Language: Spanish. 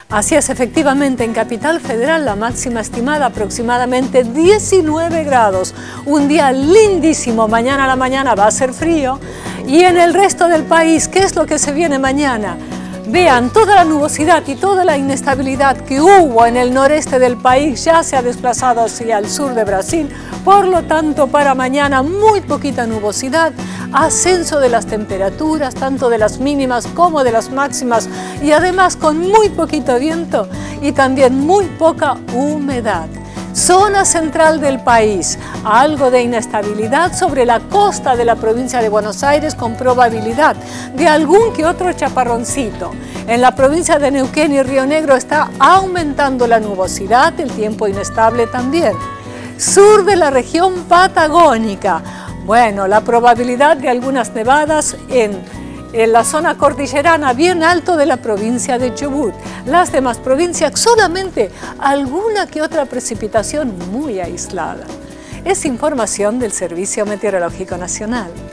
Así es, efectivamente, en Capital Federal la máxima estimada aproximadamente 19 grados. Un día lindísimo, mañana a la mañana va a ser frío. Y en el resto del país, ¿qué es lo que se viene mañana? Vean, toda la nubosidad y toda la inestabilidad que hubo en el noreste del país ya se ha desplazado hacia el sur de Brasil. Por lo tanto, para mañana muy poquita nubosidad, ascenso de las temperaturas, tanto de las mínimas como de las máximas, y además con muy poquito viento y también muy poca humedad. Zona central del país, algo de inestabilidad sobre la costa de la provincia de Buenos Aires con probabilidad de algún que otro chaparroncito. En la provincia de Neuquén y Río Negro está aumentando la nubosidad, el tiempo inestable también. Sur de la región patagónica, bueno, la probabilidad de algunas nevadas en la zona cordillerana bien alto de la provincia de Chubut. Las demás provincias solamente alguna que otra precipitación muy aislada. Es información del Servicio Meteorológico Nacional.